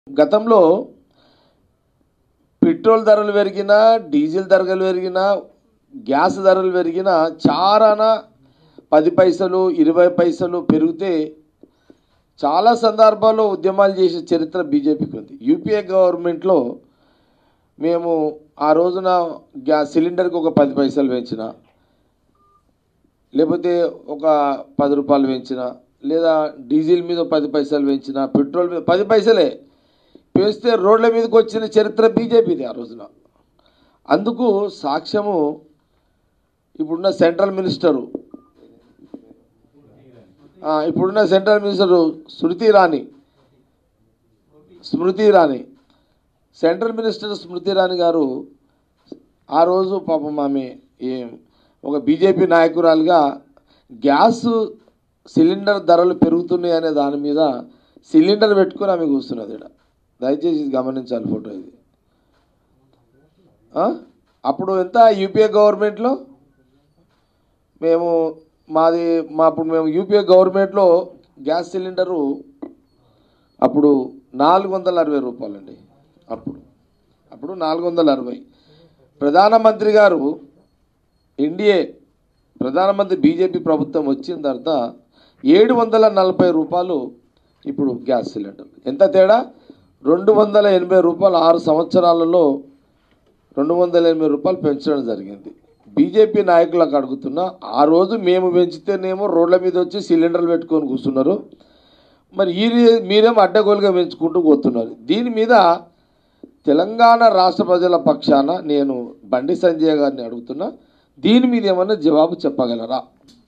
గతంలో పెట్రోల్ ధరలు పెరిగినా, డీజిల్ ధరలు పెరిగినా, గ్యాస్ ధరలు పెరిగినా చారాన 10 పైసలు 20 పైసలు పెరిగితే చాలా సందర్భాల్లో ఉద్యమాలు చేసే చరిత్ర బీజేపీకి ఉంది. యూపీఏ గవర్నమెంట్లో మేము ఆ రోజున గ్యాస్ సిలిండర్కి ఒక 10 పైసలు పెంచిన, లేకపోతే ఒక 10 రూపాయలు పెంచిన, లేదా డీజిల్ మీద 10 పైసలు పెంచిన, పెట్రోల్ మీద 10 పైసలే వేస్తే రోడ్ల మీదకి వచ్చిన చరిత్ర బీజేపీది ఆ రోజున. అందుకు సాక్ష్యము ఇప్పుడున్న central minister Smriti Irani central minister Smriti Irani గారు ఆ రోజు పాపం ఆమె ఒక బీజేపీ నాయకురాలుగా గ్యాస్ సిలిండర్ ధరలు పెరుగుతున్నాయి అనే దాని మీద సిలిండర్ పెట్టుకుని ఆమె కూర్చున్నది. ఇక్కడ దయచేసి గమనించాలి ఫోటో ఇది. అప్పుడు ఎంత యూపీఏ గవర్నమెంట్లో అప్పుడు మేము యూపీఏ గవర్నమెంట్లో గ్యాస్ సిలిండరు అప్పుడు 460 రూపాయలండి. అప్పుడు 460. ప్రధానమంత్రి గారు ప్రధానమంత్రి బీజేపీ ప్రభుత్వం వచ్చిన తర్వాత 740 రూపాయలు ఇప్పుడు గ్యాస్ సిలిండర్. ఎంత తేడా? 280 రూపాయలు 6 సంవత్సరాలలో 280 రూపాయలు పెంచడం జరిగింది. బీజేపీ నాయకులకు అడుగుతున్నా, ఆ రోజు మేము పెంచితేనేమో రోడ్ల మీద వచ్చి సిలిండర్లు పెట్టుకొని కూర్చున్నారు, మరి మీరేమో అడ్డగోలుగా పెంచుకుంటూ పోతున్నారు. దీని మీద తెలంగాణ రాష్ట్ర ప్రజల పక్షాన నేను బండి సంజయ్ గారిని అడుగుతున్నా, దీని మీద ఏమన్నా జవాబు చెప్పగలరా?